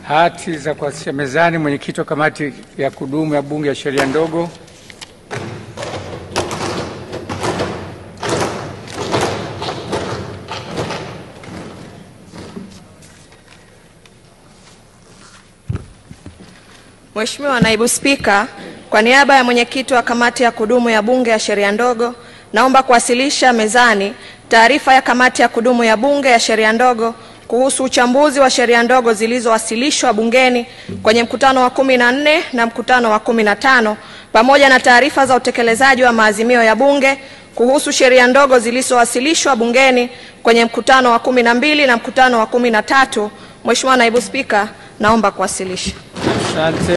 Hati za kuwasilisha mezani. Mwenyekiti wa kamati ya kudumu ya Bunge ya sheria ndogo. Mheshimiwa Naibu Spika, kwa niaba ya mwenyekiti wa kamati ya kudumu ya Bunge ya sheria ndogo, naomba kuwasilisha mezani taarifa ya kamati ya kudumu ya Bunge ya sheria ndogo kuhusu uchambuzi wa sheria ndogo zilizowasilishwa bungeni kwenye mkutano wa 14 na mkutano wa 15 pamoja na taarifa za utekelezaji wa maazimio ya Bunge kuhusu sheria ndogo zilizowasilishwa bungeni kwenye mkutano wa 12 na mkutano wa 13. Mheshimiwa Naibu Spika, naomba kuwasilisha. Asante.